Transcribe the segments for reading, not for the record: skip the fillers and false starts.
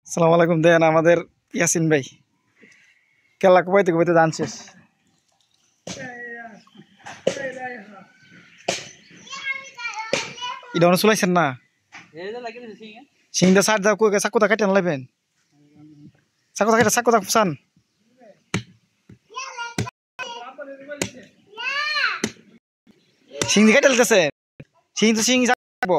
সালাম আলাইকুম। দেন আমাদের ইয়াসিন ভাই কেলা কুবাইতে কুবাইতে দান শেষ। এটা অনেক চলাইছেন না সিংদা সার দাও কই চাকুটা কাটে লাইবেন চাকুটা কাটে চাকুটা ফুসান সিং কাটে লইতেছে সিং তো সিং যাবো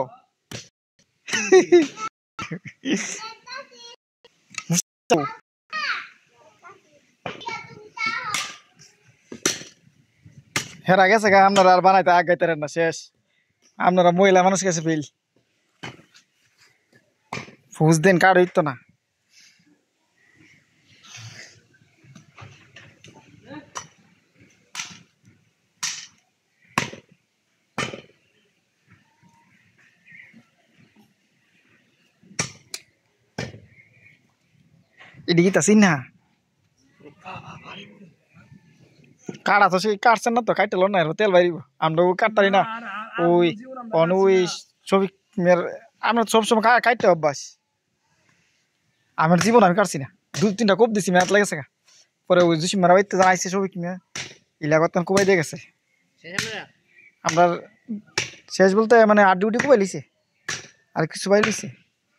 হেরা গেছে গা আপনারা আর বানাইতে আগাইতারেন না শেষ। আপনারা মহিলা মানুষ গেছে ফিল ফুস দেন কার্ড হইতো না। এদিকে তাসিন না কাটা তো সেই কাটছেন না তো কাটলো না তেল বাইরিব আমরা কাটতারি না ওই অন ওই ছবি আমরা সবসময় কাটতে অভ্যাস। আমার জীবন আমি কাটছি না দু তিনটা কোপ দিছি মেয়াদ লাগেছে গা পরে ওই জুসি মারা বাইতে জানাইছে ছবি কিনা ইলাকত কুবাই দিয়ে গেছে আমরা শেষ বলতে মানে 8 ডিউটি কুবাই লিছে আর কিছু বাই লিছে।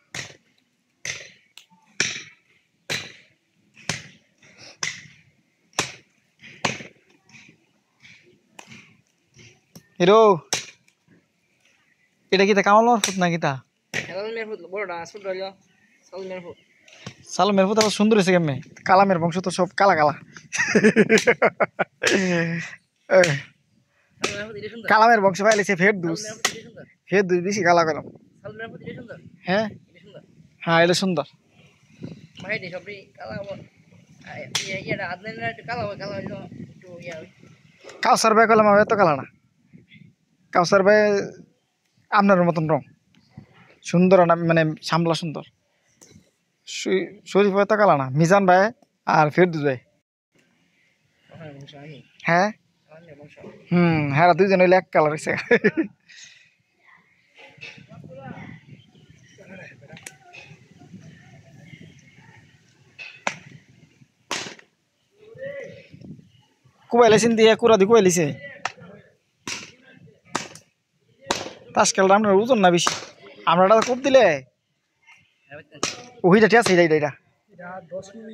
হিরো এটা কি কামাল ফুট না কিতা সালমের ফুট আবার সুন্দর হয়েছে কেমনে কালামের বংশ তো সব কালা কালা কালামের বংশ পাইলেছে ফের দুস বেশি কালা কালাম। হ্যাঁ হ্যাঁ এটা সুন্দর কাউসার ভাই কলাম এত কালা না কাউসার ভাই আপনার মতন রং সুন্দর না মানে সামলা সুন্দর শরীফ ভাই তো কালা না মিজান ভাই আর ফেরদুস ভাই হ্যাঁ হ্যাঁ দুইজন হইলে এক কালার হয়েছে। কুবাই লাইছেন দিয়ে কুড়া দিয়ে কুবাই লিছে তাসকালটা আপনার ওজন না বেশি আমরা খুব দিলে ওইটা ঠিক আছে এইটা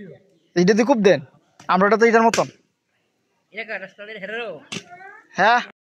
এইটা দিয়ে খুব দেন আমরা তো এটার মতন হ্যাঁ।